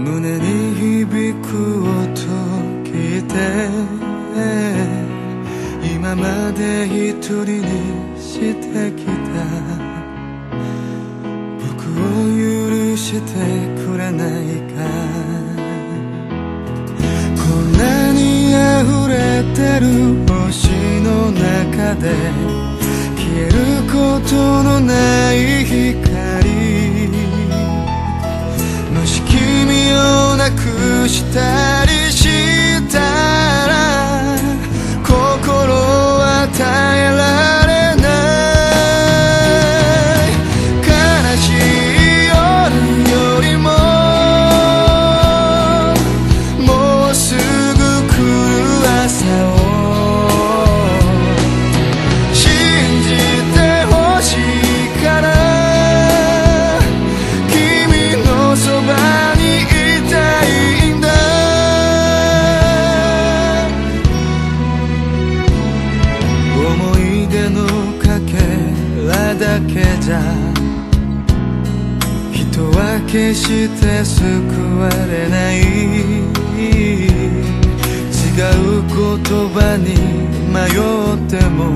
胸に響く音聞いて、今まで一人にしてきた僕を許してくれないか。こんなに溢れてる星の中で消えることのない光、もし君をなくしたりしたら心を与えられない。悲しい夜よりももうすぐ来る朝を信じてほしいから、君のそばにいたいんだ。思い出のかけらだけじゃ人は決して救われない。違う言葉に迷っても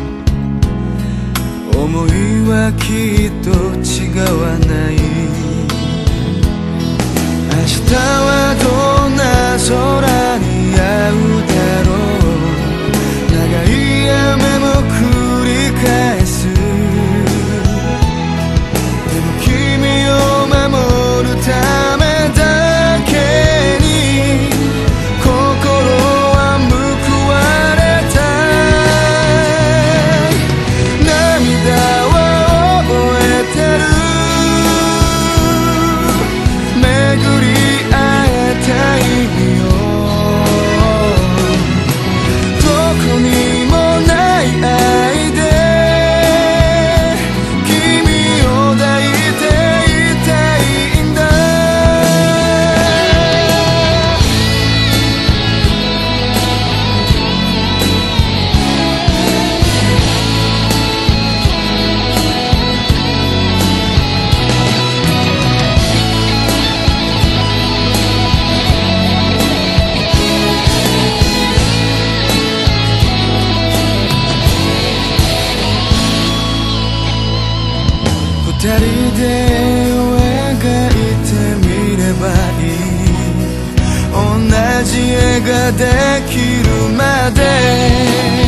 思いはきっと違わない。明日はどんな空に会うだろう。長い雨も繰り返す。でも君を守るためだけに心は報われたい。涙は覚えてる。巡り会えたいよ。どこにもない愛で君を抱いていたいんだ。二人で絵を描いてみればいい。同じ絵ができるまで